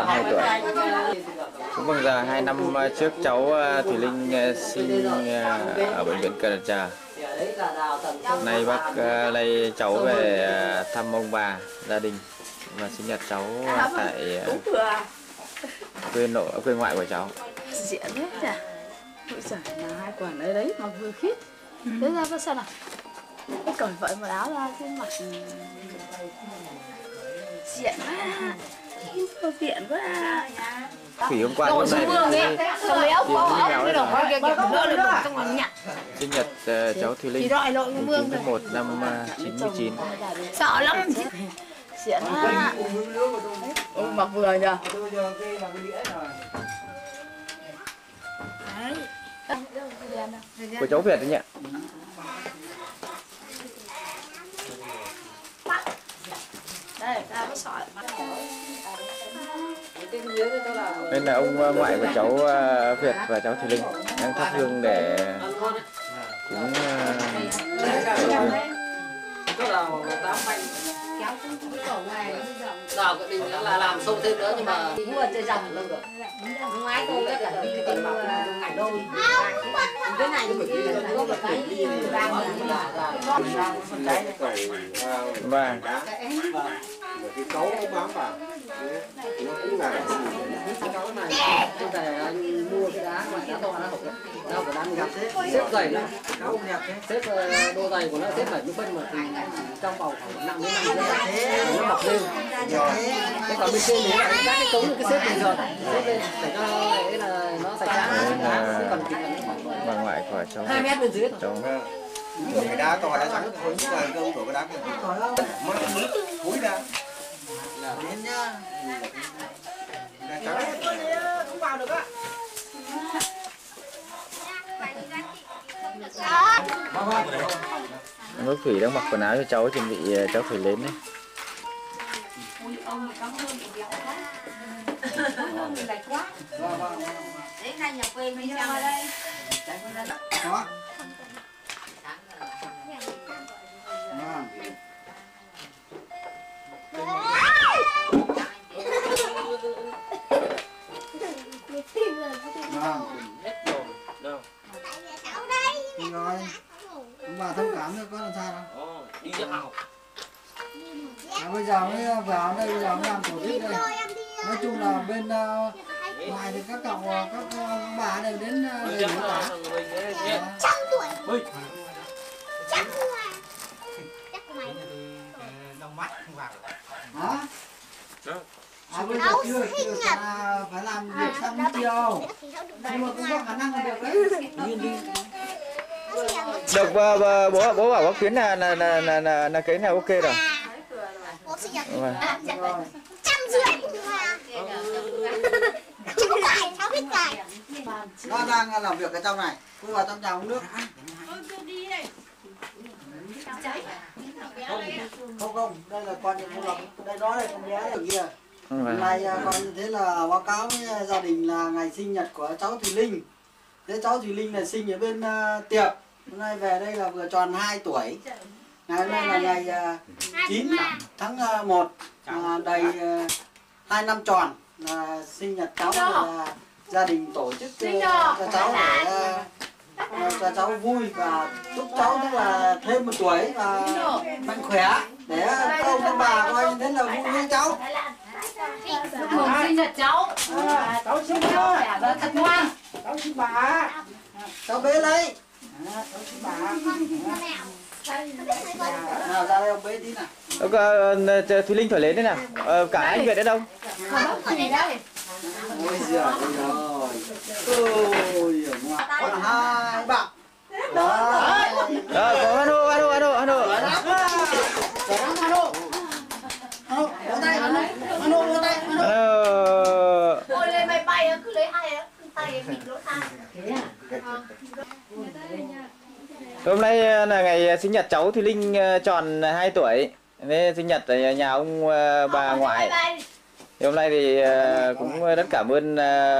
tròn 2 tuổi. Cũng vâng, giờ 2 năm trước cháu Thùy Linh sinh ở bệnh viện Cần Giờ. Nay bác lấy cháu về thăm ông bà, gia đình và sinh nhật cháu tại quê ngoại của cháu. Diện hết chả. Ôi giời, là 2 quần đấy đấy mà vừa khít. Thế ra có sao nào? Cái cởi vậy một áo ra trên mặt diện quá. Viện quá. Thủy hôm qua hôm nay sinh nhật cháu Thùy Linh mùng 9 tháng 1 năm 99. Sợ lắm. Diện quá. Mặc vừa nhỉ. Của cháu Việt đấy nhỉ? Đây, ta có sỏi. Đây là ông ngoại của cháu Việt và cháu Thùy Linh đang thắp hương để cúng Đào cái đình là làm sâu thêm nữa nhưng mà mua chơi dòng lâu được. Ngoái tôi tất cả đi tiền bạc ngày đôi. Cái này nó có một cái và cái cấu nó bám vào nó cũng là cái cấu này tôi về anh mua cái đá loại đá to đá hộp đá của đang gặp xếp giày nó xếp đô giày của nó xếp phải những bên mà trong vòng khoảng 5 đến 5 giây nó mọc lên rồi cái còn bên trên thì các cái cấu cái xếp bình thường xếp lên để cho cái là nó sạch sẽ còn bà ngoại của cháu 2 mét bên dưới cháu cái đá to đá trắng khối như là câu của cái đá kia mất khối ra đến nhá đá trắng không vào được á. Nước Thủy đang mặc quần áo cho cháu, chuẩn bị cháu Thủy lên đấy. Đến nay nhập về mình sang đây. Đó. Rồi, ông bà thông cảm thôi, có làm sao đâu. đi vào. Bây giờ mới vào đây, bây giờ mới làm tổ chức đây. Nói chung là bên ngoài thì các cậu, các ông bà đều đến đầy đủ cả. 100 tuổi. 100 tuổi. Chắc của mày. Đông mắt không vào. Hả? Bây giờ chưa phải làm việc xong chiều. Nhưng mà cũng có khả năng là được đấy. Được, bố bảo bác Khuyến là cái nào ok rồi. Bố sinh nhật. 150 mà. Chú cải, cháu biết cải. Nó đang làm việc ở trong này. Tôi vào trong nhà uống nước. Không, đây là con nhà cô Lộc. Đây đó là con bé ở kia. Hôm nay con thế là báo cáo với gia đình là ngày sinh nhật của cháu Thùy Linh. Thế cháu Thùy Linh là sinh ở bên Tiệp. Hôm nay về đây là vừa tròn 2 tuổi. Ngày hôm nay là ngày 9 tháng 1, đầy 2 năm tròn là sinh nhật cháu, là gia đình tổ chức cho cháu để cho cháu vui và chúc cháu tức là thêm 1 tuổi và mạnh khỏe để các ông các bà coi đến là vui với cháu. Chúc mừng sinh nhật cháu. Cháu xin nhá. Thật ngoan. Cháu xin bà. Cháu bế lấy. Cháu xin bà. Nào ra đây ông bế tí nào. Thùy Linh thổi lên đấy nào. Cả anh Việt ở đâu? Gì đây? Ôi giời ơi. Ôi ngoan. Còn 2 bạn. Có Hano. Vỗ tay, Hano vỗ tay. Ôi lên máy bay cứ lấy hai tay bịt lỗ tai. Hôm nay là ngày sinh nhật cháu Thùy Linh tròn 2 tuổi. Nên sinh nhật ở nhà ông bà ngoại. Thì hôm nay thì cũng rất cảm ơn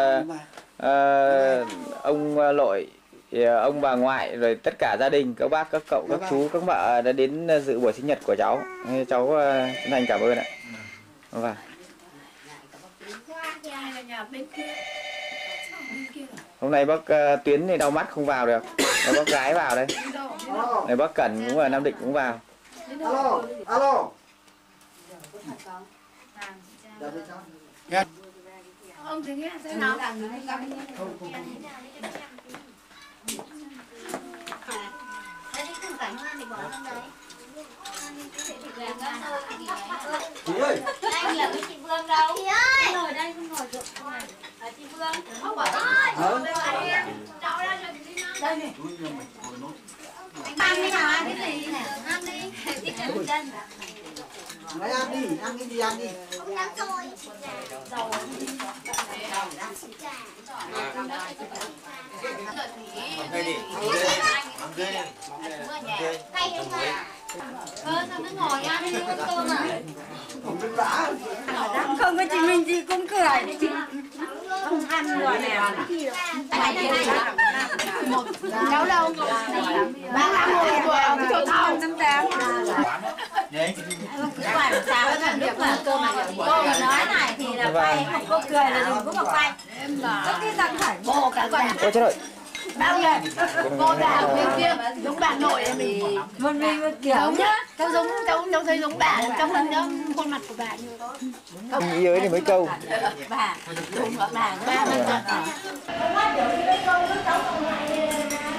ông nội, ông bà ngoại, rồi tất cả gia đình, các bác, các cậu, các chú, các mợ đã đến dự buổi sinh nhật của cháu. Nên cháu chân thành cảm ơn ạ. Vâng. Hôm nay bác Tuyến thì đau mắt không vào được. Rồi bác Gái vào đây. Này bác Cẩn cũng ở Nam Định cũng vào. Alo, alo. Ông thấy nghe thế nào? Chị ơi. Anh là chị Vương đâu? Chị ơi. Ngồi đây không ngồi được. Chị Vương. Không phải ơi. Đây này. Anh ăn đi nào, ăn cái gì nè? Ăn đi. Đi chân chân. Mày ăn đi, ăn cái gì ăn đi. Ông ăn rồi. Rồi. Sao cứ ngồi ăn cơm à? Không có chị Minh chị cũng cười. Không ăn rồi nè. Cháu đâu? 35 rồi, ông cho thao. 58. Quả sao nó làm được là cơm mà cô mà nói này thì là quay, không có cười là đừng có mà quay. Có cái răng thẳng bồ cả quay. Ôi trời ơi. Bao giờ? Cô đào bên kia giống bà nội em mình. Mình kiểu nhá. Cháu giống cháu thấy giống bà, cháu hình đó khuôn mặt của bà như đó. Ý ơi thì mấy câu. Bà đúng là bà.